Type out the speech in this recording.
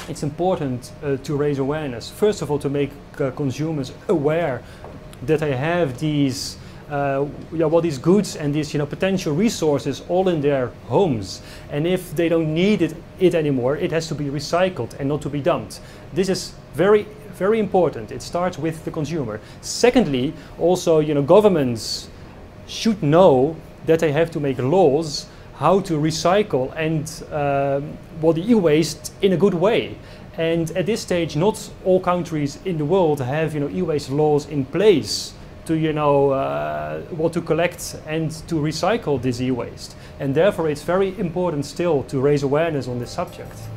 it's important to raise awareness. First of all, to make consumers aware that they have these these goods and these potential resources all in their homes, and if they don't need it anymore, it has to be recycled and not to be dumped. This is very important. It starts with the consumer. Secondly, also governments should know that they have to make laws how to recycle and the e-waste in a good way. And at this stage, not all countries in the world have e-waste laws in place to to collect and to recycle this e-waste. And therefore, it's very important still to raise awareness on this subject.